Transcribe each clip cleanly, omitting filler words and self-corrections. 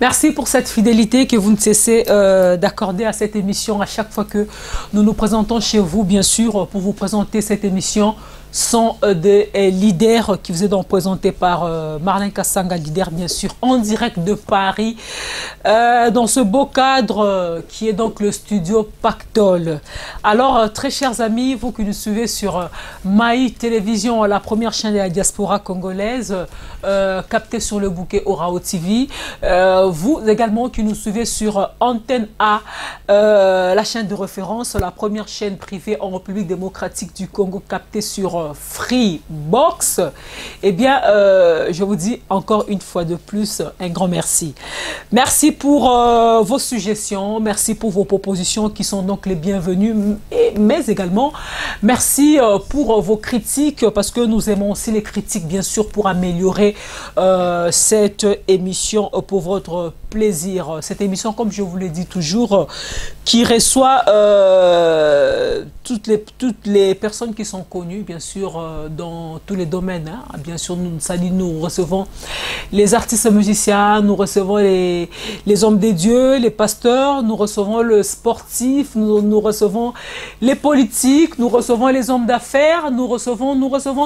Merci pour cette fidélité que vous ne cessez d'accorder à cette émission à chaque fois que nous nous présentons chez vous, bien sûr, pour vous présenter cette émission. Sont des leaders qui vous est donc présentés par Marlène Kassanga, leader bien sûr en direct de Paris, dans ce beau cadre qui est donc le studio Pactole. Alors très chers amis, vous qui nous suivez sur Maï Télévision, la première chaîne de la diaspora congolaise, captée sur le bouquet Orao TV, vous également qui nous suivez sur Antenne A, la chaîne de référence, la première chaîne privée en République démocratique du Congo, captée sur Freebox, eh bien, je vous dis encore une fois de plus un grand merci. Merci pour vos suggestions, merci pour vos propositions qui sont donc les bienvenues, mais également merci pour vos critiques, parce que nous aimons aussi les critiques, bien sûr, pour améliorer cette émission pour votre plaisir. Cette émission, comme je vous l'ai dit toujours, qui reçoit toutes les personnes qui sont connues, bien sûr, dans tous les domaines. Hein. Bien sûr, nous recevons les artistes musiciens, nous recevons les hommes des dieux, les pasteurs, nous recevons le sportif, nous recevons les politiques, nous recevons les hommes d'affaires, nous recevons.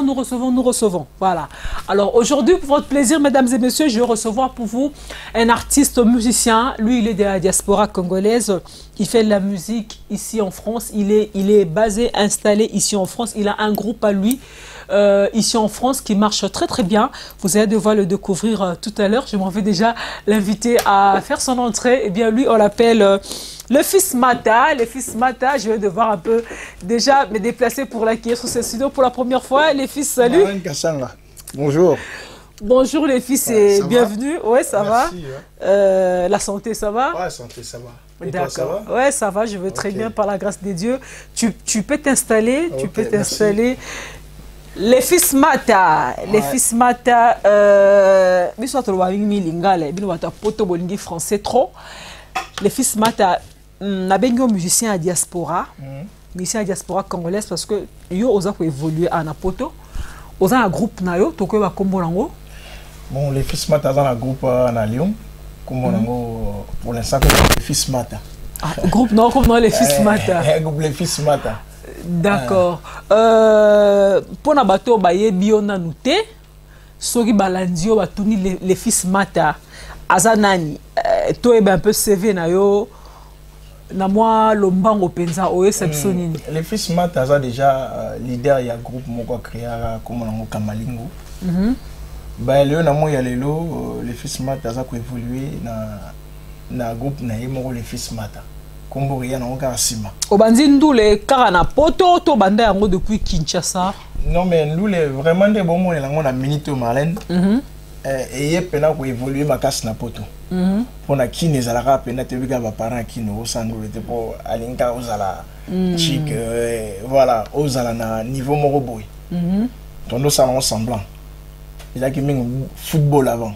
Voilà. Alors aujourd'hui, pour votre plaisir, mesdames et messieurs, je vais recevoir pour vous un artiste musicien. Lui, il est de la diaspora congolaise. Il fait de la musique ici en France. Il est basé, installé ici en France. Il a un groupe à lui ici en France qui marche très très bien. Vous allez devoir le découvrir tout à l'heure. Je m'en vais déjà l'inviter à faire son entrée. Eh bien, lui, on l'appelle le fils Mata. Le fils Mata, je vais devoir un peu déjà me déplacer pour l'accueillir sur ce studio pour la première fois. Les fils, salut. Bonjour. Bonjour les fils et bienvenue. Ouais, ça Merci, va. Ouais. La santé, ça va? Ouais, santé, ça va. D'accord. Ouais, ça va. Je vais très bien par la grâce de Dieu. Tu peux t'installer. Tu peux t'installer. Les fils Mata. Les fils Mata. Français trop. Les fils Mata. Nabengo musicien à diaspora. Musicien à diaspora congolaise parce que yo osa ko évoluer à Napoto. Osa un groupe nayo toko ba kombo nango. Bon, les fils Mata dans un groupe à Lyon. Pour l'instant, les fils Mata. Ah, groupe non, comme non, les fils Mata. Groupe les fils Mata. D'accord. Pour na bato baye biona nute, soki balandio batuni les fils Mata. Azanani, to ebe un peu CV na yo. Na moi lombango penza oye sabsonini. Les fils Mata ça déjà leader il y a groupe moko créé comme on Kamalingo. Bah le na mo ya lelo les fils Mata ça ko évoluer na groupe na yemo les fils Mata. Kombo ya na onka sima. Obandi ndule kaka na poto to banda yango depuis Kinshasa. Non mais ndule vraiment de bon mo lango na minute Marlène. Et yé pena ko évoluer makasi na poto. Pour na kine zalaka pena te biga ba parents kine o sandule te pour alinga ozala chic voilà ozala na niveau moko boy. Tondo ça en semblant. Il a qui football avant.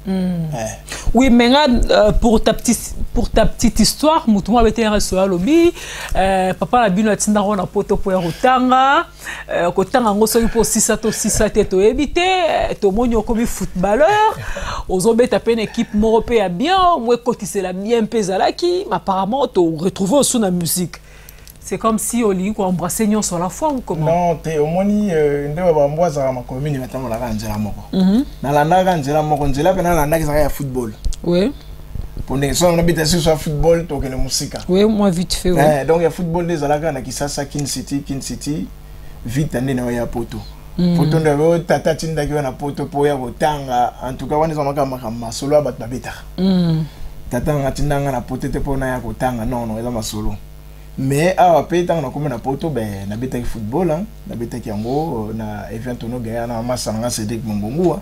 Oui, mais pour ta petite histoire, Moutouma avait été un lobby. Papa la bino atinda na poto pour rotanga. Kotanga ngoso pour 6 to éviter. To monyo comme footballeur. Ozobe taper une équipe européenne bien. Moi cotiser la bien pezalaki. Apparemment, tu retrouves aussi la musique. C'est comme si on lit embrasser nyon sur la foi ou comment? Non, tu es au moni ndeba ba mbwaza ma commune matamo la ranjela moko. Na la na ranjela moko nzela pena la na ya football. Oui. Pour les gens on habite sur football to que la musique. Oui, moi vite fait. Ouais. Donc il y a football des alaka na Kisasa Kin City vite ande na ya poto. Poto ndo tata tinda ki na poto po ya botanga en tout cas wana zonaka makama solo abat babeta. Tata ngatinda na poto te po na ya kotanga non eza masolo. Mais à pays tant on a na poto ben na beta football hein na beta yango na event no gaya na massa na Cédric Mbongo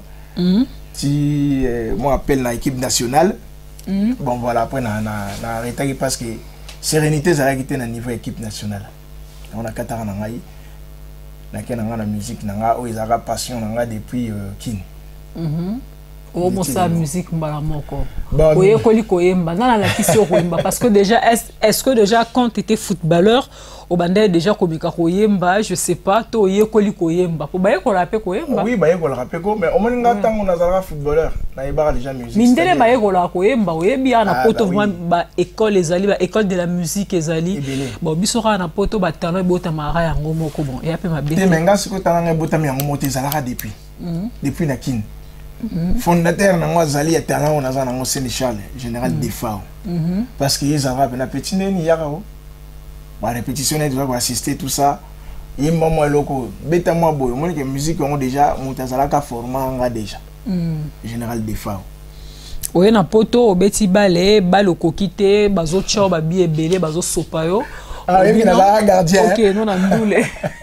si moi appelle na équipe nationale bon voilà après na arrêté parce que sérénité ça a quitté na niveau équipe nationale on a katara na ngai na kenanga na musique na nga o izaka passion na nga depuis kin Oh, bon, ça, musique, mbalamoko. Oye, koli koyemba. Nana la question koyemba. Parce que déjà, est-ce que déjà, quand tu étais footballeur, au bandé déjà komika koyemba, je sais pas, to oye koli koyemba. Pour baye ko rappé koyemba. Oui, baye ko rappé ko, mais au moins ngata on a zara footballeur, na ibara déjà musique. Mindele baye ko la koyemba, oye bien na poto vraiment ba école ezali, ba école de la musique ezali. Bon, bisora na poto ba talent bota mara yango moko bon. Et après ma bé. Te menga siko talent bota mi yango moté zala depuis. Depuis na kin. Fondateur na moi zali ya talent on a za na Sénéchal général Defao parce que ils avaient na petit neni yarao ba répétition et doit assister tout ça il maman loko beta moi boy mon que musique on déjà mutazala ka format déjà général Defao oye na poto obeti bale balo kokite bazo tcho ba bi ebele bazo sopayo ah oui na la gardien OK non na ndule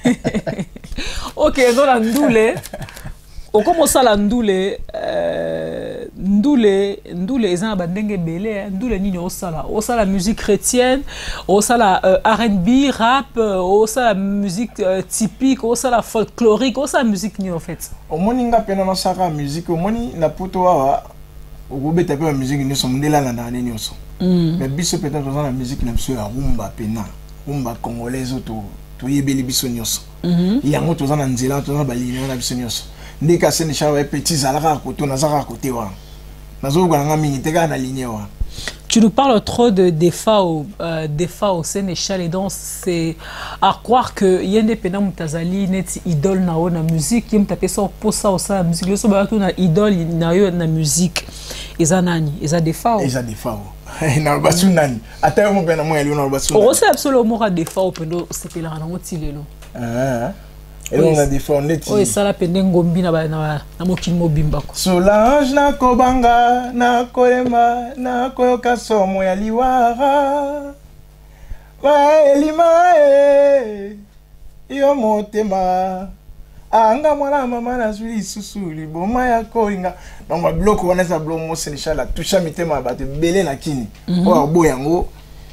OK non na ndule. Comment ça la ndule ndule ezana bandenge belé ndule nini osala musique chrétienne osala R&B rap osala musique typique osala folklorique osala musique ni en fait omoninga pena na saka musique omoni na poto wa obeta pe musique ni so ndela na ndane ni so mais biso peut-être osala musique na biso ya rumba pena rumba congolaise to yebeli biso nyonso yango tozana nzela tozana balina na biso nyonso. Ndeka Sénéchal petit zalaka koto nazaka côté wa nazo ganga mingi teka na ligne wa. Tu nous parles trop de défauts au Sénéchal et donc c'est à croire que yende pena mutazali net idole na o na musique yem taper ça pour ça au sa musique le so ba to na idole na yo na musique eza nani eza défauts na basu nani ata mo pena mo yelo na basu o c'est absolument ka défaut pendo sepela na motilelo et on a des fondés. Oui, ça la peine ngombi na mokili mobimba ko. Solange na kobanga na kolema na koyoka somo ya liwara. Wa elima yo motema. Anga mwana mama na zuli susuli boma ya koinga. Donc ba bloco wana za bloco mo Sénéchal la toucha mitema ba te belé na kini. O boyango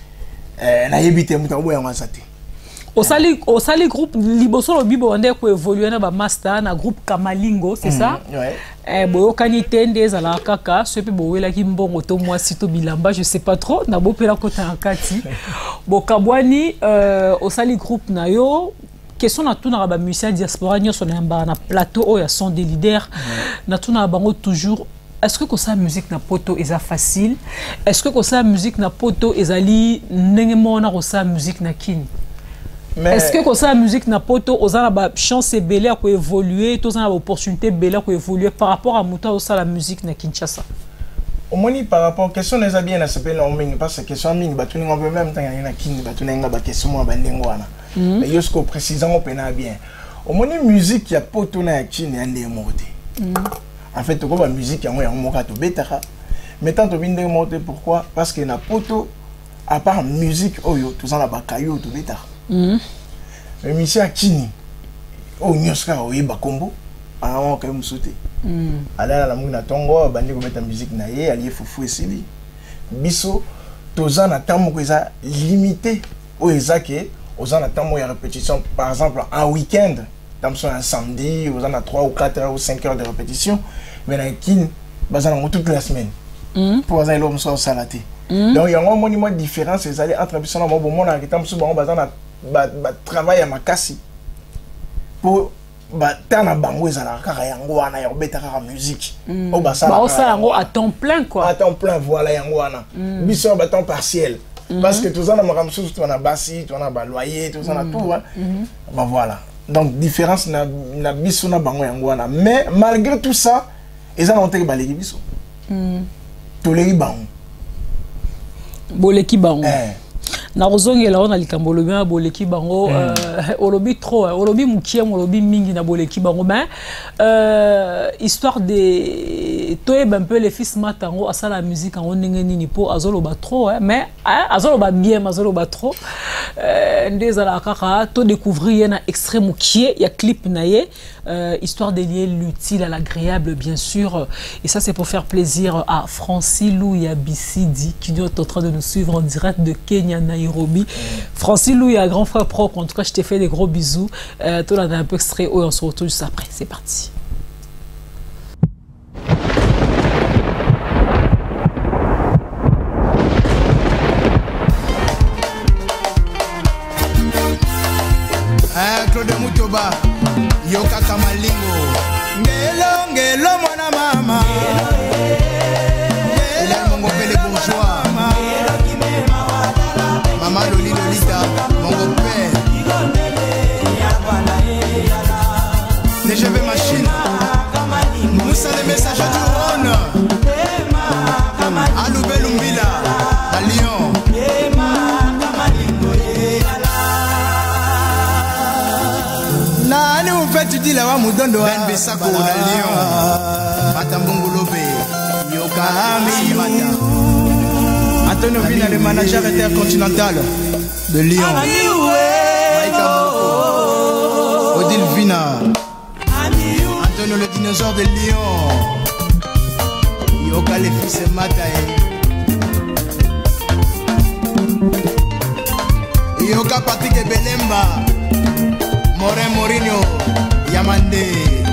na yebite muta boyango asate. Au sali groupe liboso lo bibo wande ko évoluer na ba master na groupe Kamalingo c'est ça ouais boyo kanitende za la kaka ce pe boyela ki mbongo to moi sito bilamba je sais pas trop na bopela kota nkati bo kabwani au sali groupe na yo question na tuna ba musicien diaspora nyoso na mba na plateau o ya son des leaders na tuna bango toujours. Est-ce que ça musique na poto est facile? Est-ce que ça musique na poto ezali ndenge mona ko ça musique na kini? Est-ce que ça musique na poto osana ba chance belé à évoluer tous na opportunité belé à évoluer par rapport à muta osa la musique na Kinshasa au moins par rapport question les bien na s'appelle on mingi parce que question mingi batuni on peut même temps na kini batuni nga ba question mo ba ndengo wana mais yosko précisant on pena bien au moins musique ya poto na kini ande morte en fait ko ba musique yango yango moka to betaka mais tant to binde morte pourquoi parce que na poto à part musique oyo tous na ba kayo to betaka mais monsieur Akini o nyoska o yeba kombo on ka musote ala la muna tongo bandi ko beta musique na ye ali fufu esili biso tozana tamo ko eza limité o ezake ozana tamo ya répétition par exemple un week-end tamso un samedi ozana 3 ou 4 heures ou 5 heures de répétition mais na kin bazana toute la semaine pour ozana l'homme soit salaté donc il y a un monument différence les aller entre biso na mo bon na tamso bango bazana ba travail à makasi pour ba tana bango ezala kaka yango wana ya obeta kaka musique o ba ça yango à temps plein quoi à temps plein voilà yango wana biso ba temps partiel parce que tout ça na makamso tout na basi tout na ba loyer tout ça na tout bah voilà donc différence na biso na bango yango wana mais malgré tout ça ezana onteke ba leki biso to leki bango boleki bango na rozongela ona likambo lobi boleki bango olobi trop olobi mukie olobi mingi na boleki bango mais histoire de toyeba un peu les fils matango à ça la musique en ndenge nini po azoloba trop mais azoloba bien azoloba trop ndezala kaka to découvrir na extrait mukie ya clip na ye histoire de lier l'utile à l'agréable bien sûr et ça c'est pour faire plaisir à Francilou Yabisidi qui est en train de nous suivre en direct de Kenya Nairobi. Francilou et grand frère propre en tout cas je te fais des gros bisous tout là un peu extrait on se retrouve juste après c'est parti. Yoka Kamalingo Ngelo mwana mama Ngelo mongo pele bourgeois Mama Lolita mongo père TGV machine Moussa les messages du Rhône Aloubé Lumbila à Lyon Nani ou fait tu dis là-bas Moudondo Ben Bessako à Lyon Matambongo Lopé Yoka Mata Antonio Vina le manager intercontinental de Lyon Maïka Moko Odile Vina Antonio le dinosaure de Lyon Yoka les fils et Matae Yoka Patrick et Belemba Morin Mourinho Yamande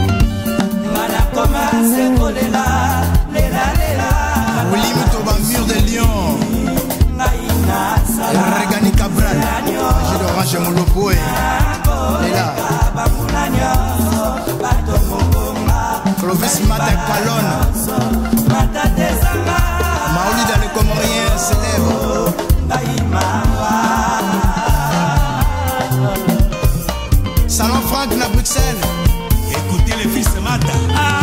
Willy Mutoba Mur de Lyon Regani Cabral Gilles Orange Molopoe Léla Clovis Mata Calonne Maouli dans le Comorien célèbre Salon Franck à Bruxelles. Écoutez les fils Mata.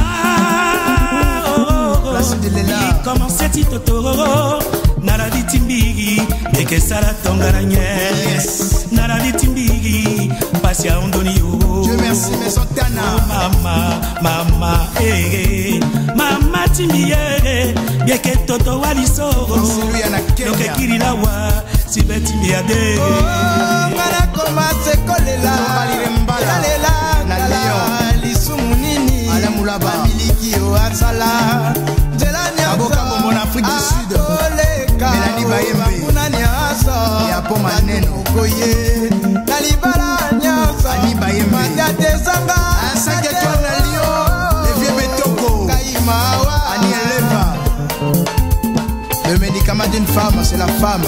Comment c'est Totoro? Naradi Timbigi, et que ça la tongaranye. Naradi Timbigi, Passia Ondonio. Dieu merci, mais Santana. Mama, Mama Timbiye, bien que Toto Walisoro. C'est lui à la Kenya. Donc Kirilawa, si Betimbiade. Mala commence kolela Lela na Lyon Lissumunini Ala Moulaba Miliki o Asala Zelania Aboka Bombo en Afrique du Sud Mélanie Bayembe Et Apo Maneno Okoye Nalibala Nyasa Ani Bayembe Mandate Zanga 5 étoiles na Lyon Les vieux Betoko Kaïmawa Ani Eleva Le médicament d'une femme c'est la femme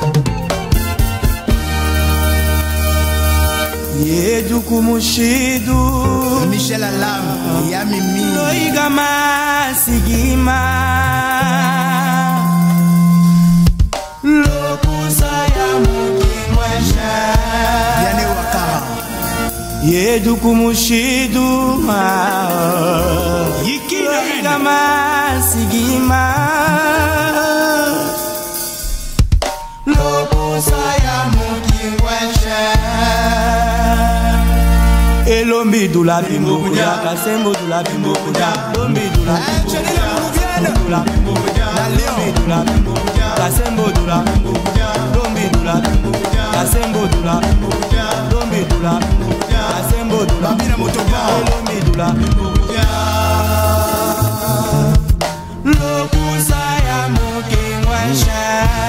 Yeduku Mushidu Michel Alam Yamimi Loigama Sigima Lokusa ya Mukimwesha Yane Wakara Yeduku Mushidu Loigama Sigima Lokusa ya Mukimwesha Elombi dula bimbo kuda kasembo dula bimbo kuda lombi dula bimbo kuda lombi dula bimbo kuda kasembo dula bimbo kuda lombi dula bimbo kuda kasembo dula bimbo kuda lombi dula bimbo kuda kasembo dula bina motoba lombi dula bimbo kuda lokusa ya mukingwasha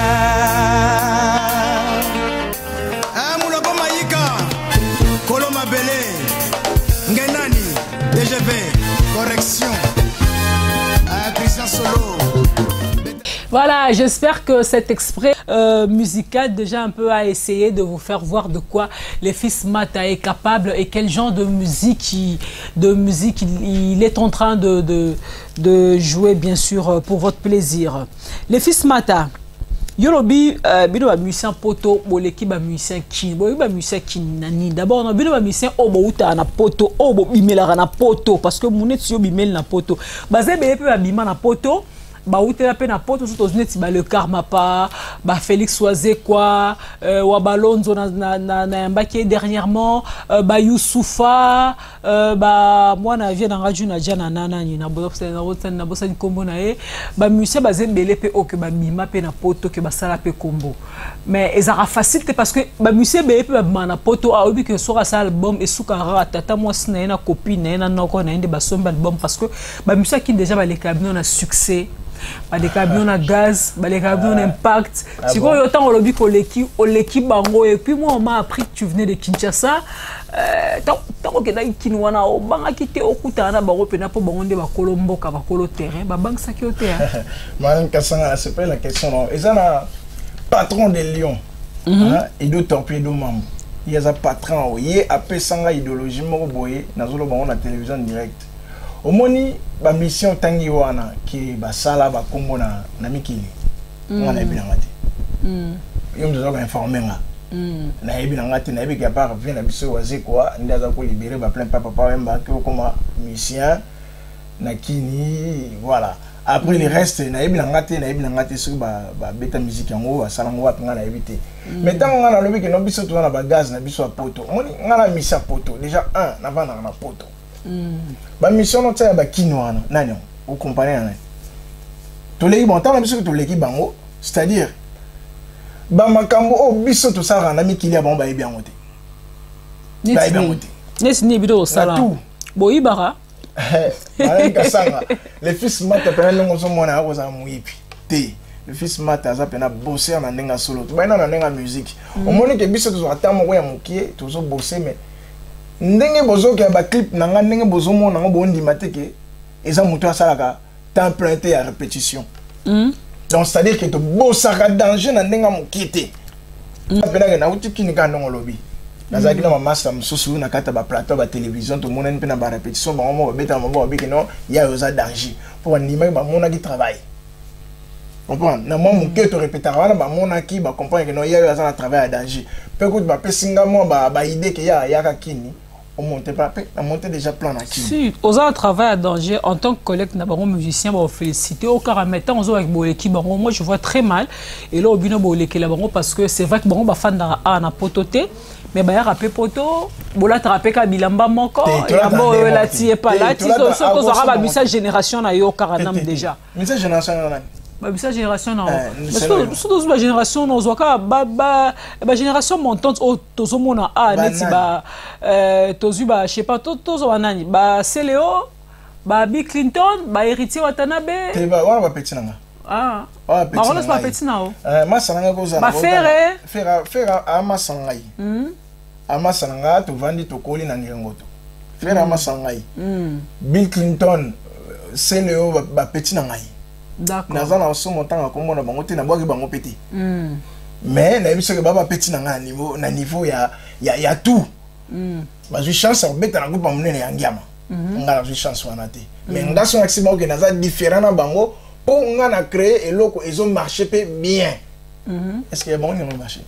Mouloko Maïka Koloma Belé Ngenani DGV Correction Christian Solo. Voilà, j'espère que cet extrait musical déjà un peu a essayé de vous faire voir de quoi les fils Mata est capable et quel genre de musique il est en train de jouer bien sûr pour votre plaisir. Les fils Mata. Yolobi bino ba musicien poto boleki ba musicien kin bo ba musicien kin nani d'abord no bino ba musicien obo uta na poto obo bimela na poto parce que monet yo bimel na poto bazebe pe ba bima na poto ba utela pe na poto surtout neti ba le karma pa ba Félix Oisé quoi wa Balonzo na mbaki dernièrement ba Youssoufa ba moi na vie na radio na jana nana ni na bosa ni kombo na e ba musicien bazembele pe o que ba bima pe na poto que ba sala pe kombo mais ezara facile parce que ba musicien be pe ba na poto a obi que sora sa album et soukara tata moi na na copine na noko na inde ba somba album parce que ba musicien qui déjà ba les camions na succès ba les camions na gaz ba les camions impact si quoi autant on lobby koleki bango et puis moi on m'a appris que tu venais de Kinshasa tant que dans Kinwana o banga kité okuta na bango pe na po bango nde ba kolomboka ba kolo terrain ba banque ça qui au terrain Madame Kassanga c'est pas la question non ils ont un patron de Lyon et deux torpedos membres il y a un patron il appelle sanga idéologie moko boye nazolo bango na télévision direct omoni ba mission tangi wana ki ba sala ba kombo na mikili ngana ebina ngati yom zo ba informer nga na ebina ngati na ebika par vient na biso wazi quoi ndaza ko libérer ba plein papa wemba ko comme mission na kini voilà. Après le reste na ebina ngati sur ba beta musique yango asala ngo apinga na ebité mais tant on a lobi que no biso to na ba gaz na biso poto moni ngana misa poto déjà un na vana na poto ba mission no tsa ba kinwana nani o comparer na to leki bon tant na biso to leki bango c'est-à-dire ba makambo o biso to sala na mikili ya bon ba ebi yango te ba ebi yango te nesi ni bido sala bo ibara le fils mata pena longo so mona akoza muipi te le fils mata za pena bosser na ndenga solo to baina na ndenga musique omoni ke biso to atamo ko ya mukie to zo bosser mais ndenge bozo ke ba clip na nga ndenge bozo mona ngo bondi mateke eza muto asalaka temps plein te ya répétition donc c'est à dire que to bossaka danger na ndenga mukie te pena ke na utiki ni ka ndongo lobi nazaki na master mususu na kata ba plateau ba télévision to mona pe na ba répétition ba mo beta mo ba biki no ya yoza danger pour animer ba mona qui travail comprendre na mo muke to répéter wana ba mona ki ba comprendre que no ya yoza na travail à danger pe ko ba pe singa mo ba idée que ya ka kini on monte pas na monter déjà plan na kini si oza un travail à danger en tant que collègue na ba musicien ba féliciter au karametan ozo avec bo équipe ba moi je vois très mal et là au bino bo lekela ba parce que c'est vrai que ba fan na pototé mais bah rapé poto bola trapé ka bilamba moko ya bo la tie pas là ti so ko zara ba bisa génération na yo karanam déjà bisa génération na ba bisa génération na so ba génération na zoka ba génération montante o tozo mona neti ba tozu ba je sais pas tozo wanani ba Cléo ba Bill Clinton ba héritier Watanabe te ba wana ba petit nanga bah on laisse pas petit nao ma sananga ko za ba fera ama sangai ama sananga to vandi to koli na ngengoto fera ama sangai Bill Clinton Cléo ba petit nangai d'accord nazana oso montanga ko mona bango te na bwaki bango petit mais na biso ke baba petit nanga na niveau ya tout ba ju chance au beta na groupe monene ya ngiama ngala ju chance wana te mais ngaso maximum ke naza différent na bango pour on a créé et loko ils ont marché bien est-ce que bon ils ont marché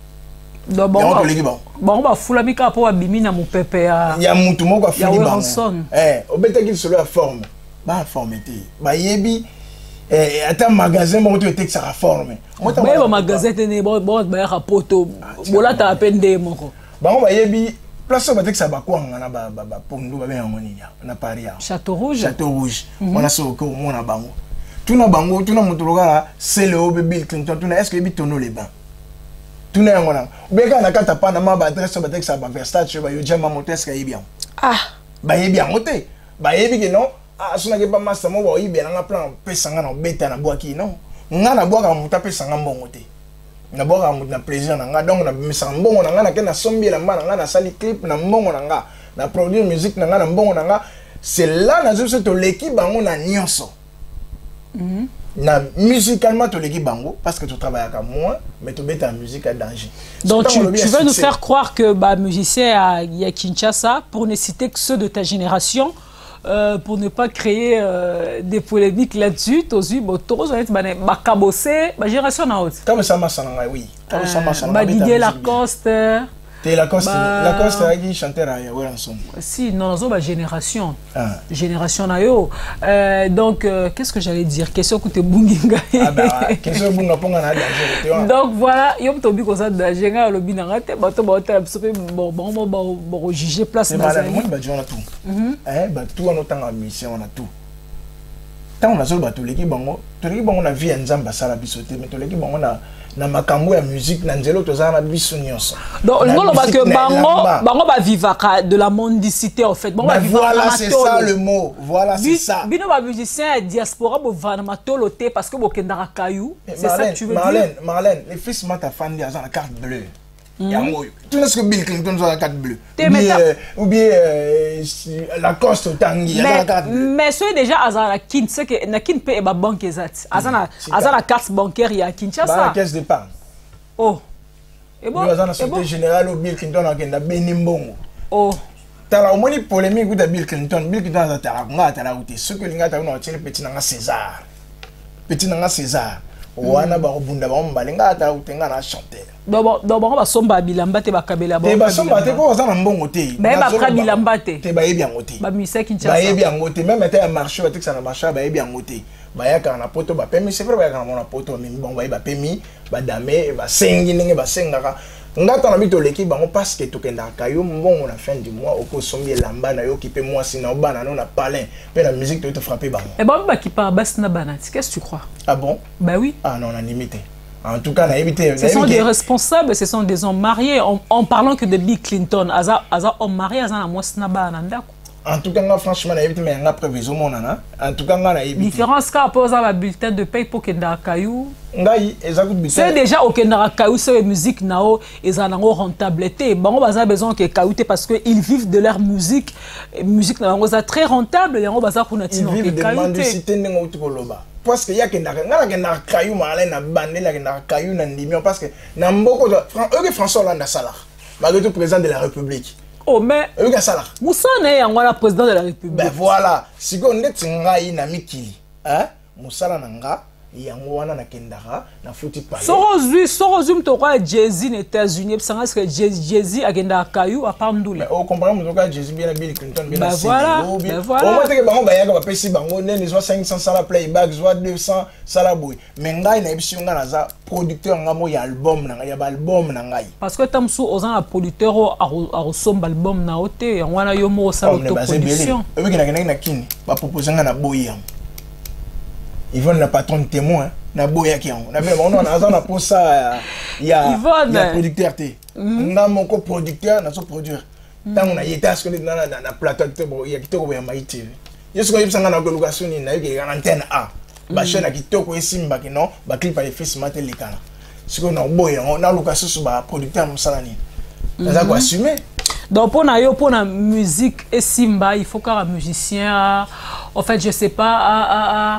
bon ba fula mika po abimi na mupepe ya mutu moko afuli bango obeta ki solo la forme ba formité ba yebi ata magasin moko to était ça forme ba magasin tene ba ya poto bolata apende moko bango ba yebi place ba tek ça ba kwanga na ba pondu ba bien ngoni na Paris Château Rouge on a soko mona bango tuna bango tuna mutuluka Cléo Bill Clinton tuna est-ce que bitono les bains tuna ngona beka na kata pa na ma ba adresse ba texte ba Versace ba yo jama moteska bien ba yebi amote ba yebi que non suna ke ba master mo ba yibe na plan pesanga na beta na boaki non nga na boaka muta pesanga mbongo te na boaka muta na plaisir na nga donc na misanga mbongo na nga na ke na sombi la mbana nga na sali clip na mbongo na nga na produire musique na nga na mbongo na nga c'est là na zo to l'équipe bango na nyonso na musicalement tu l'équipe bango parce que tu travailles avec moi mais tu mets ta musique à danger. Donc tu veux nous faire croire que bah musicien à Kinshasa pour ne citer que ceux de ta génération pour ne pas créer des polémiques là-dessus tozu boto zo ba kabosé ba génération na haute. Comme ça masanga oui. Comme ça masanga ba Didier Lacoste Lacoste qui chantait à Wilson. Si, non, non, génération. Génération nayo. Donc, qu'est-ce que j'allais dire? Question que tu bunginga. Question bunga ponga na danger. Donc voilà, yom tobi ko sa danger nga lobi na ngate bato ba ta bon juger place na ça. Moi ba jona tout. Ba tout en autant mission on a tout. Tant on a zo ba to leki bango na vie nzamba sala bisote mais to leki bango na makambo ya musique na nzelo tozana biso nyonso. Donc ngolo ba que bango ba vivaka de la mendicité en fait. Bango ba vivaka voilà c'est ça le mot. Voilà c'est ça. Bino ba musicien diaspora bo vana matolo te parce que bo kendara kayou. C'est ça que tu veux dire? Marlène, les fils mata fan dia la carte bleue. Tu sais ce que Bill Clinton a la carte bleue ou bien Lacoste Tanguy a la carte bleue. Mais c'est déjà Azara Kin, c'est que na Kin paye ba banque exact. Azana carte bancaire ya Kinshasa. Ba caisse d'épargne. Oh. Et bon, Azana secrétaire général au Bill Clinton akenda Benimbongo. Oh. Tala au moni polémique de Bill Clinton a tala nga tala uti. Ce que linga tala na petit nanga César. Petit nanga César. Wana ba bunda ba mbalinga tala utenga na chanter. Donc ba somba bilamba te ba kabela ba. Te ba somba te ko azana mbongo te. Ba bilamba te. Te ba yebi angote. Ba misa Kinshasa. Ba yebi angote même te marché ba teksa na marché ba yebi angote. Ba yaka na poto ba pemi c'est vrai ba yaka na poto mais bon ba pemi ba dame ba sengi ndenge ba sengaka. Ngata na bito leki bango parce que tokenda kayo mbongo na fin du mois oko sombi lamba na yo ki pe moi sina obana no na palin pe la musique te frapper bango. Et bon ba ki pa bas na banati, qu'est-ce que tu crois? Ah bon? Bah oui. Ah non, on a limité. En tout cas, on a évité. Ce sont des responsables, ce sont des hommes mariés. En parlant que de Bill Clinton, aza homme marié, aza na mwasna bananda. En tout cas, franchement, on a évité, mais on a prévu au monde. En tout cas, on a évité. Différence quand on a un bulletin de paye pour Kendara Kayou. C'est déjà au Kendara Kayou, c'est la musique nao, ils ont une rentabilité. Bon, on a besoin que Kayou parce qu'ils vivent de leur musique. Musique nao, c'est très rentable. Ils vivent de mendicité n'engoutukoloba. Parce que y a Kendara Kayou, malin na bandé la Kendara Kayou na ndimion parce que na mboko eux François Hollande Salah, malgré tout président de la République. Oh, mais. Moussa n'est pas le président de la République. Ben voilà. Si on est na mikili, hein? Moussa nanga, yango na kendara, na futi pale. Sorozum tokwa Jay-Z aux États-Unis, parce que Jay-Z a genda Kayou à Pandoule. Mais on comprend que Jay-Z bien Bill Clinton bien la voilà. Au moins que bango bayaga ba pesi bango ne soit 500 sala playback, soit 200 sala boy. Mais ngai na ebisi nga naza producteur ngamo ya album na ya ba album na ngai. Parce que tamsu ozan producteur a resomba album na ote, wana yo mo sa autoproduction. Eux qui na kini ba proposer nga na boy. Ils vont le patron de témoin na boya ki on. Na bien on a na pour ça ya producteur té. Na mon coproducteur na so produire. Tant on a été à ce que na plateau de bo ya kitoko ya maïti. Yesu ko yibsanga na location ni na yiki antenne A. Ba chaîne kitoko esimba ki non, ba clip à effet smart lekala. Ce qu'on a boya on a location sur ba producteur musala ni. Ça quoi assumer. Donc pour la musique et simba, il faut qu'un musicien en fait je sais pas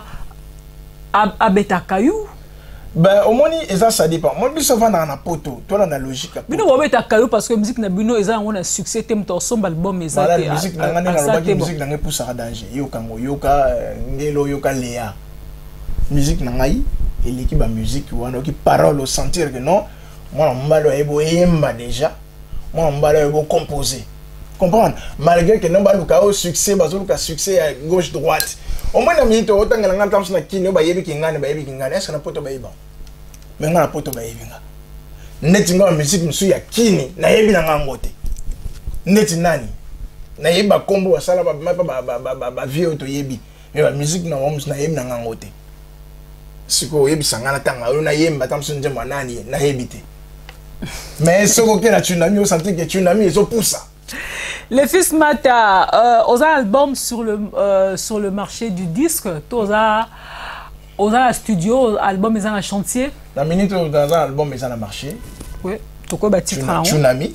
à beta Kayou. Ben au moins ça dépend. Moi je suis dans la poto, toi dans la logique. Mais non beta Kayou parce que musique na bino ils ont un succès thème ton son album mais ça la musique na ngana la musique na pour ça danger. Yoka yoka ngelo yoka Léa. Musique na ngai et l'équipe de musique wana qui parole au sentir que non moi mbalo ebo yemba déjà. Moi mbalo ebo composer. Comprendre malgré que non baluka au succès bazuka succès à gauche droite. Au moins, la minute, autant que l'on a kino ba yebi kingane ba yebi kingane est-ce qu'on a poto ba yeba mais on a poto ba yebinga neti nga musique musu ya kini na yebi na ngote neti nani na yeba kombo wasala ba vie auto yebi mais la musique na wamus na yebi na ngote siko yebi sangana tanga na yemba tamsu njema nani na yebite mais soko ke na tsunami au sentir que tsunami ils poussa. Les fils Mata, aux albums sur le marché du disque, aux un studio, album ils ont un chantier. La minute dans un album ils ont un marché. Oui. Tu quoi bâtir Tsunami,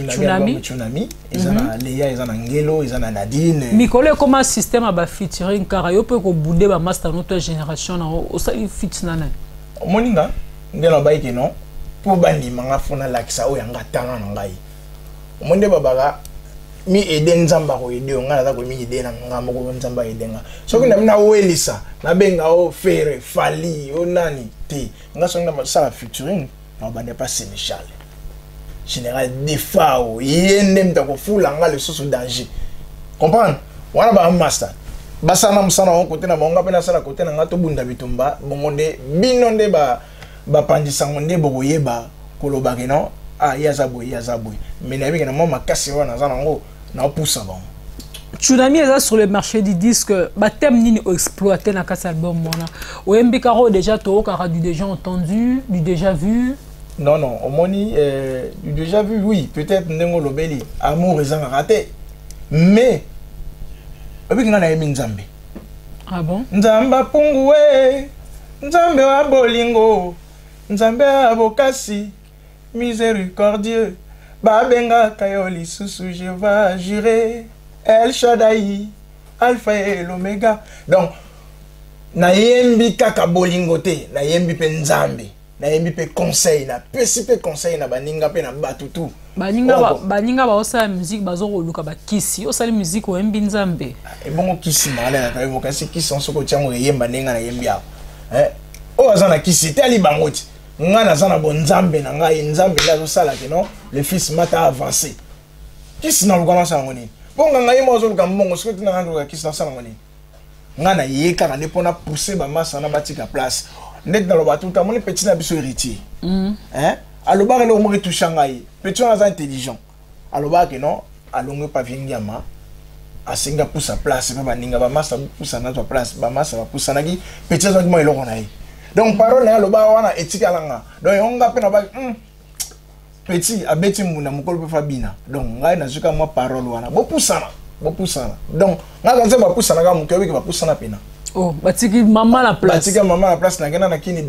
ils ont un Léa, ils ont un Ngelo, ils ont un Nadine. Mikole comment un système à featuring car yo peut ko bouder ba master notre génération na au ça il fit nana. Moninga, ngelo ba ke non pour bandi manga fona lakisa o yanga tanga ngai. Monde babara mi eden nzamba ko ede ngala za ko mi ede na ngamo ko nzamba edenga so kuna mna welisa na benga o fere fali o nani te nga so ngama sala featuring na bande pas Sénéchal général Defao yende mtako fula ngale soso danger comprendre wana ba master basana musana on côté na bonga pena sala côté na ngato bunda bitumba bongonde binonde ba pandisa ngonde bokoyeba koloba ke non ah yazaboy mais na bika na mama kasi wana za nango na poussa bon. Tsunami est sur le marché du disque, thème ni exploité dans cet album mona. Ou Mbikaro déjà to kara du déjà entendu, du déjà vu. Non au moni du déjà vu oui, peut-être ndengo lobeli amour ils ont raté. Mais obiki na yemi nzambe. Ah bon? Nzamba punguwe. Nzambe wa bolingo. Nzambe abokasi. Miséricordieux. Babenga Kayoli Susu, je vais jurer. El Shaddai, Alpha et l'Oméga. Donc, na yembi kaka bolingote, na yembi pe nzambe. na yembi pe conseil na pesi pe conseil na baninga pe na batutu baninga ba osala musique bazo koluka ba kisi osala musique o yembi nzambe e bongo kisi mala na kayo kasi kisi onso ko tiango yemba nenga na yembi ya o azana kisi tali bangoti ngana zana bon nzambe na ngai nzambe la zo sala ke non le fils mata avancé kisi na lukana sa ngoni bonga ngai mo zo luka mbongo sikuti na ngana kisi na sala ngoni ngana yeka ka ne pona pousser ba massa na batika place net dans le bateau ta mon petit na biso héritier aloba le mo retoucha ngai petit on est intelligent aloba que non alongo pa vingiama asenga poussa place ba ninga ba massa poussa na to place ba massa ba poussa nagi petit zo mo eloko na yi donc parole na aloba wana etika langa donc onga pe na ba petit abeti muna mukolo pe fabina donc ngai na zuka mo parole wana bo poussa donc nga nze ba poussa na ga mukewi ke ba poussa na pena oh batiki maman la place batiki maman la place na gena na kini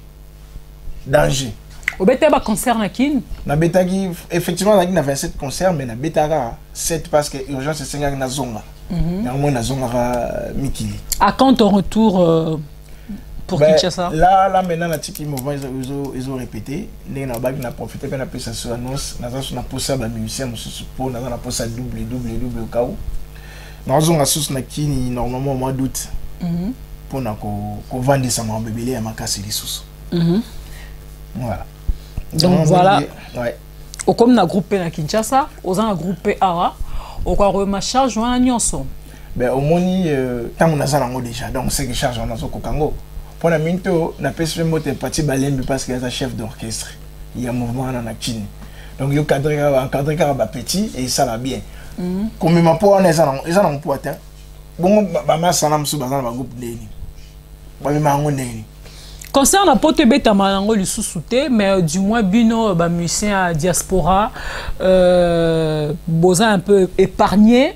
danger obete ba concert na kini na betaki effectivement na 27 concerts mais na betaka 7 parce que urgence c'est na zonga na mo na zonga mikili à quand ton retour pour Kinshasa là maintenant na tiki mouvement ils ont répété na bag na profiter pe na pesa sur annonce na za na posa ba musicien mususu po na na posa double kao na zonga sus na kini normalement au mois d'août pour qu'on vende ça en bébé à ma casse les sous. Voilà. Donc voilà. Ouais. Au comme na groupe na Kinshasa, aux un groupe Ara, au quoi ma charge on a nyonso. Ben au moni tant on a ça déjà. Donc c'est que charge on a au Congo. Pour la minto na pese mote parti balembe parce qu'il y a un chef d'orchestre. Il y a un mouvement na Kini. Donc il encadré ba petit et ça va bien. Comme ma pour on est ça en poitin. Bon ba sana msu bazana ba groupe ndeni ba mango ndeni concernant la pote beta mango le sous-souté mais du moins bino ba musicien diaspora boza un peu épargné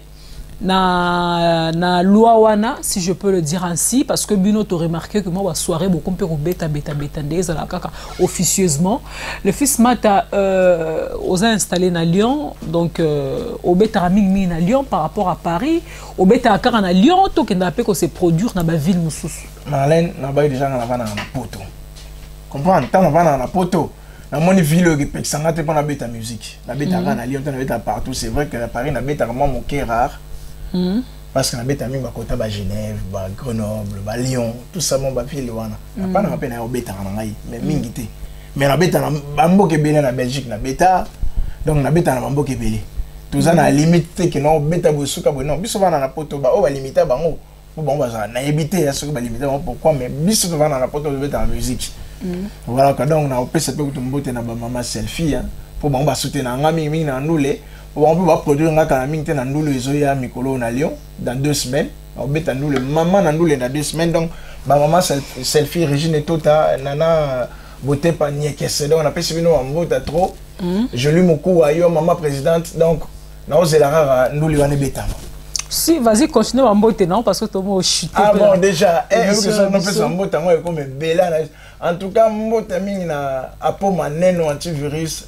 na loi wana si je peux le dire ainsi parce que bino to remarqué que moi wa soirée beaucoup peu beta ndeza la kaka officieusement le fils mata aux installé na Lyon donc au beta mingi na Lyon par rapport à Paris au beta kaka na Lyon to kenda pe ko se produire na ba ville mususu Marlène na ba déjà na vana na poto comprendre tant na vana na poto na moni ville qui pe sangate pour na beta musique na beta na Lyon na beta partout c'est vrai que à Paris na beta vraiment mon cœur rare. Parce que na beta mingi bakota ba Genève, ba Grenoble, ba Lyon, tout ça mon ba ville wana. Pas na pena beta na ngai, mais mingi te. Mais na beta na bamboke belé na Belgique na beta. Donc na beta na bamboke belé. Tout ça na limite que non beta bosuka bo non, biso bana na poto ba o ba limiter bango. Pour bon ba na éviter ya soki ba limiter pourquoi mais biso to bana na poto beta na musique. Voilà donc na opesa pe kutumbote na ba mama selfie pour bon ba soutenir nga mingi na ndule. On peut produire un canaming dans le Zoya Mikolo na Lyon dans 2 semaines. On met dans le maman dans le dans 2 semaines. Donc, ma maman selfie Régine et Tota Nana beauté pas nièce. Donc, on a perçu nous en mode trop. Je lui mon coup à maman présidente. Donc, nous c'est la rare nous lui on est bêta. Si vas-y continue en mode non parce que tout le monde chute. Ah bon déjà que ça nous fait en mode moi comme bella. En tout cas mode ming na apo maneno antivirus.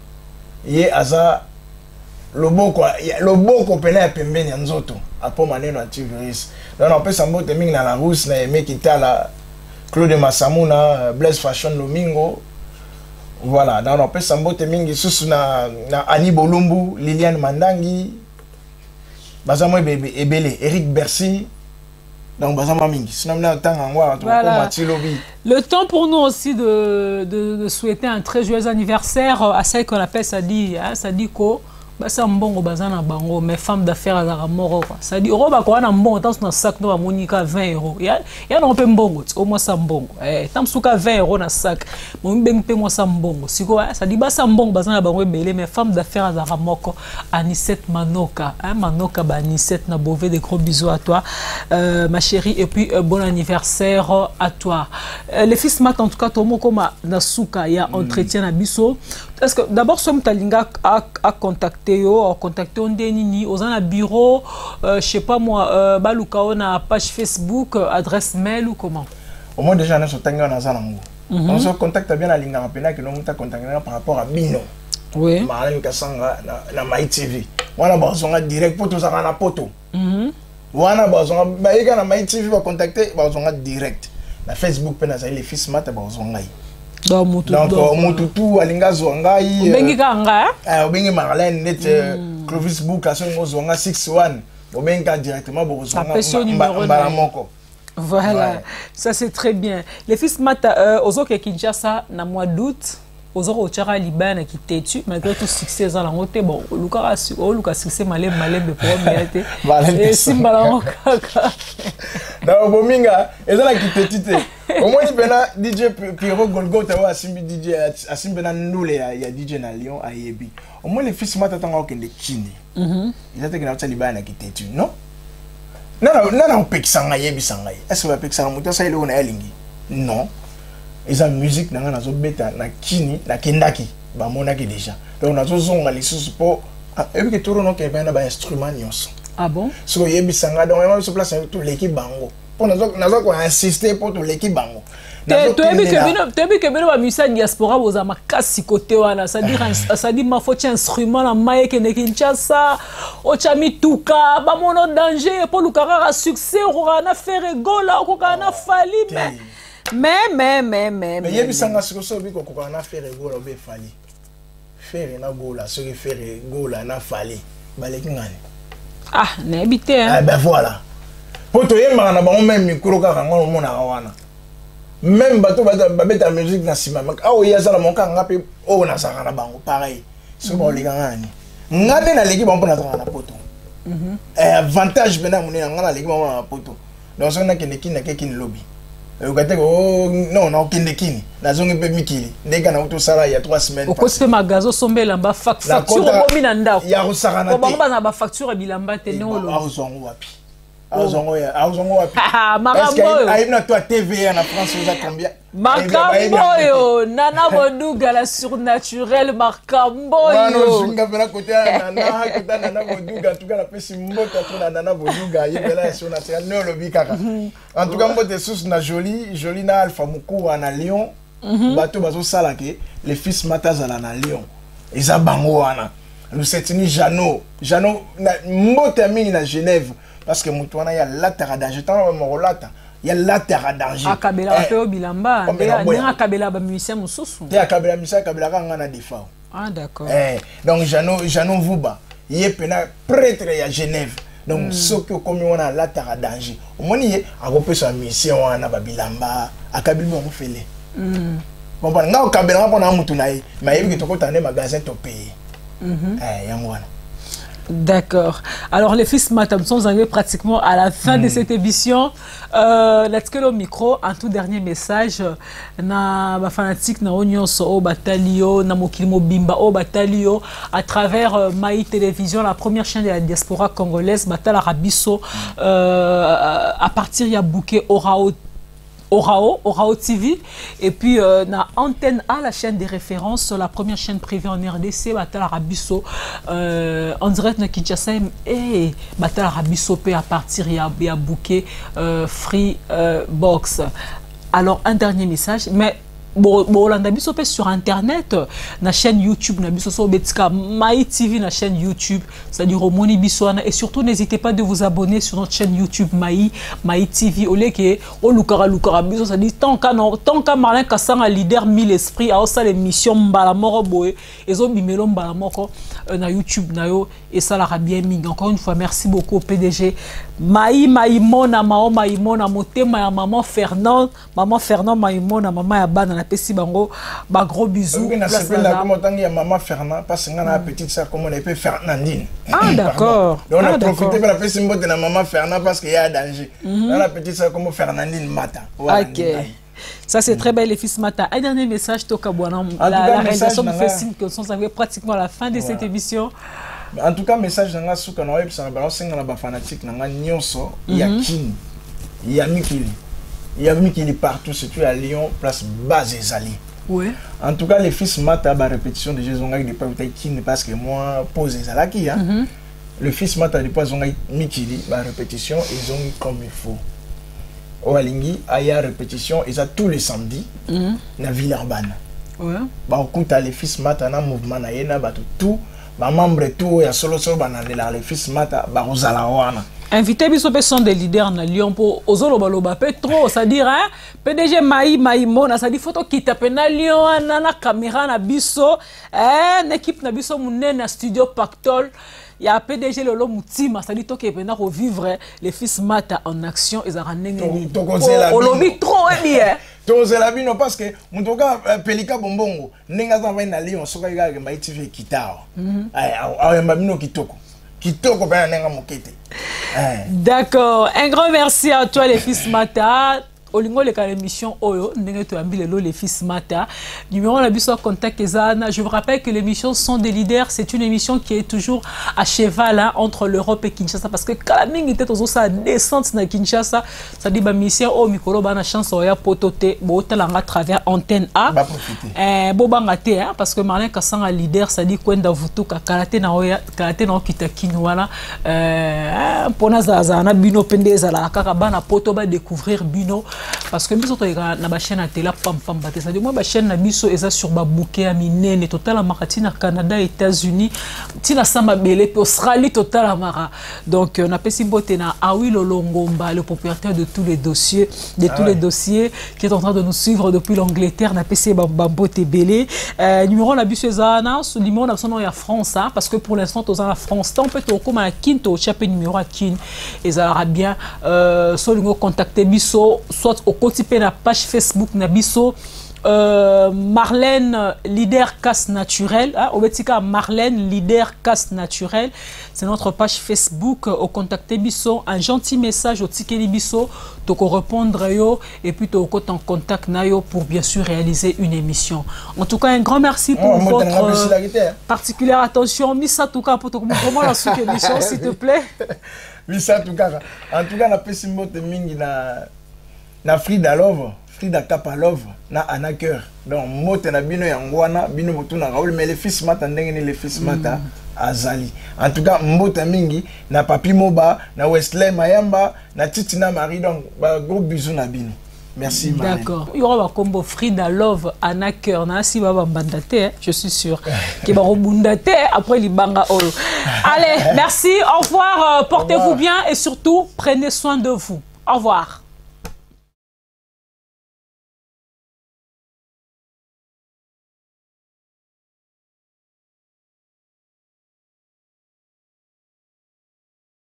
Yé aza le boko pena ya pembeni ya nzoto apo maneno antivirus donc on peut s'emboter mingi na la rousse na mec qui t'a la Claude Massamuna Blaise Fashion Lomingo voilà donc on peut s'emboter mingi susu na Annie Bolumbu Liliane Mandangi bazamo ebele Eric Bercy donc bazamo mingi sinon na tanga ngwa to Mathieu Lobi. Le temps pour nous aussi de souhaiter un très joyeux anniversaire à celle qu'on appelle Sadiko basa mbongo bazana bango mais femme d'affaires à la mort ça dit roba ko na mbongo tant na sac no monika 20 €. Ya na pe mbongo au moins ça mbongo tant suka 20 € na sac mo mbeng pe mo ça mbongo siko ça dit basa mbongo bazana bango ebele mais femme d'affaires à la moko Anisette Manoka Manoka ba Anisette na Beauvais des gros bisous à toi ma chérie et puis bon anniversaire à toi les fils mat en tout cas tomo koma na suka ya entretien na biso est-ce que d'abord somme talinga a contacté on dénini aux un bureau je sais pas moi baluka on a page Facebook adresse mail ou comment au moins déjà nous sommes en Zanango on se contacte bien à linga rapena que nous t'a contacté par rapport à Bino oui Marlène Kasanga na My TV wana bazonga direct pour tout ça na poto wana bazonga baika na My TV va contacter bazonga direct na Facebook pe na les fils mat bazonga Donc Mututu alinga zongai. Bengi kanga. Bengi Marlène net Clovis Bouka so zonga 61. Obenga directement bo zonga mbalamoko. Voilà, ça c'est très bien. Les fils Mata Ozoke Kinshasa na mois d'août. Ozoro Chara Liban qui têtu malgré tout succès dans la montée bon Luka succès malem de problème et Simbala kaka na bominga ezala qui têtu au moins bena DJ Pierrot Golgota wa asimbi DJ asimbi na ndule ya DJ na Lyon a yebi au moins les fils Mata tanga okende kini ils étaient na Liban qui têtu non non pekisanga yebi sanga est-ce que va pekisanga muta sa ile ona elingi non. Et la musique na na zo beta na kini na kendaki ba monaki déjà donc na zo zonga lisusu po et puis que tout non ke bana ba instrument nyonso. Ah bon so yebi sanga donc on se place tout l'équipe bango pour na zo ko insister pour tout l'équipe bango tu que bino ba musicien diaspora boza makasi côté wana ça dit ma faut instrument na maye ke ne Kinshasa o chami tuka ba mono danger pour lukara succès o na faire gola o ka na fali mais yebi sanga sikoso biko ko na faire gola be fali faire na gola so que faire gola na fali baleki ngani ah na habité hein ben voilà pour to yema na ba même micro ka ngolo mona wana même bato ba beta musique na sima mak awo ya sala monka ngapi o na saka na bango pareil so ba leka ngani ngade na leki ba mpona na poto avantage bena munena ngana leki ba na poto donc so na kene kina ke kin lobby non non kindekini nazongi pe mikili ndeka na uto sala ya 3 semaines au côté magazo sombela ba facture bomi na ndako ya rusaka na te ba na ba facture bilamba te no lo azongo wapi azongo wapi makambo ayi na toi TVA na France vous a combien makambo yo nana boduga la surnaturel makambo yo non singa pena côté nana boduga tout cas la pesi mbota to nana boduga yebela surnaturel no lobi kaka en tout cas mbote sous na joli na Alpha Mukura na Lyon bato bazo sala ke les fils Matazala na Lyon eza bango wana nous setini Jano mbote mingi na Genève parce que mutuana ya latera danger tant mo lata ya latera danger akabela pe bilamba ndenga akabela ba musicien mususu te akabela musicien akabela kanga na defa ah d'accord donc Jano Vuba yepena prêtre ya Genève donc ce que comme on a latera danger au moni ye akopesa mission wana ba bilamba akabili mo fele bon nga akabela ko na mutu na ye mais yebi to ko tane magasin to payer yango wana. D'accord. Alors les fils Matam sont arrivés pratiquement à la fin de cette émission. Let's go au micro. Un tout dernier message. Na ba fanatique na Onyon so au Batalio, na Mokilimo Bimba au Batalio à travers Maï Télévision, la première chaîne de la diaspora congolaise, Batal Arabiso. À partir ya bouquet Orao TV et puis na Antenne A, la chaîne des références, la première chaîne privée en RDC, Batal Arabiso en direct na Kinshasa et Batal Arabiso peut à partir ya bouquet free box. Alors un dernier message, mais bon la biso peut sur internet na chaîne YouTube na biso so betika Maï TV na chaîne YouTube, c'est-à-dire au moni biswana et surtout n'hésitez pas de vous abonner sur notre chaîne YouTube Maï TV au lieu que au lukara biso, ça dit tant qu'à Marlin Kassanga leader 1000 esprits à ça l'émission mbala moko boy ezo bimelo mbala moko na YouTube na yo et ça la bien mingi. Encore une fois merci beaucoup au PDG Maï mona motema ya maman Fernand Maïmona maman ya bana na pesi bango ba gros bisous. Oui, na sepela comme tangi ya maman Fernand parce que ngana petite sœur comme on appelle Fernandine. Ah d'accord. Donc on a profité pour la pesi mbote na maman Fernand parce qu'il y a danger. Dans la petite sœur comme Fernandine Mata. OK. Ça c'est très belle les fils Mata. Un dernier message Toka Bwana. La réalisation nous fait signe que nous sommes arrivés pratiquement à la fin de cette émission. En tout cas message nanga suka na web ça ba senga na ba fanatique nanga nyonso ya kin ya mikili. Il y a qui est partout, surtout à Lyon, place base Zali. Oui. En tout cas, les fils Mata, la répétition de Jésus, qui n'est pas que moi pose Zalaki. Le fils Mata, des fois, Mikili, la répétition, ils ont comme il faut. Au Alingi, il y a répétition, ils ont tous les samedis, dans la ville urbaine. Oui. Bah, écoute, les fils Mata, dans le mouvement, tout, bah, membre tout, il y a solo, les fils Mata, bah, aux Alawana. Invité biso pe sont des leaders na Lyon pour ozoloba pe trop, c'est-à-dire hein PDG Maï Mona, ça dit photo qui tape na Lyon na caméra na biso une équipe na biso munene na studio Pactol. Il y a PDG Lolo Moutima, ça dit que pena revivre les fils Mata en action et ça ranenge. On lobby trop bien. Toze la bino parce que mutoka pelika bombongo nenga za va na Lyon soka ga maitivé kitao. Ah mabino kitoko. D'accord. Un grand merci à toi les fils Mata. Olingo le cas l'émission Oyo, les fils Mata. Numéro la biso contact Ezana. Je vous rappelle que l'émission Sont des leaders, c'est une émission qui est toujours à cheval hein, entre l'Europe et Kinshasa parce que Kalaming était aux sa descente na Kinshasa, ça dit ba mission au micro ba na chance oya potote botalanga à travers antenne A. Bobanga te hein parce que Marlin Kassanga leader ça dit kwenda vutuka karate na oya karate na kitakini wala pona za na bino pendeza la kaka bana poto ba découvrir bino. Parce que nous autres na ba chaîne à télé pam baté ça dit moi ba chaîne na biso eza sur ba bouquet à minene total maratina Canada États-Unis tina samba belé puis Australie total mara donc on a pesi boté na Awi Lolongomba le propriétaire de tous les dossiers les dossiers qui est en train de nous suivre depuis l'Angleterre na pesi ba boté belé numéro la biso eza na ce numéro na son ya France hein, parce que pour l'instant tous en France tant peut au comme à Kinto chapé numéro à Kin et ça aura bien solo contacter biso soit au quotidien na page Facebook Nabiso Marlène leader casse naturel hein, au betika Marlène leader casse naturel c'est notre page Facebook au contacter biso un gentil message au tikeli biso to ko répondre yo et puis to ko en contact na yo pour bien sûr réaliser une émission. En tout cas un grand merci pour votre particulière attention Missa tout cas pour to comment la suite émission s'il te plaît. Missa tout cas en tout cas na pesi mbote mingi na Frida Love, Frida Kapa Love, na Anaker. Donc, mote na bino yangwana, bino motu na Raoul, mais les fils Mata ndenge les fils Mata azali. En tout cas, mbote mingi na Papi Moba, na Wesley Mayamba, na Titina Marie, donc gros bisous na bino. Merci. D'accord. Il y aura un combo Frida Love, Anaker, na si baba bandate, je suis sûr. Qui va rebondate après les banga olo. Allez, merci, au revoir, portez-vous bien et surtout prenez soin de vous. Au revoir.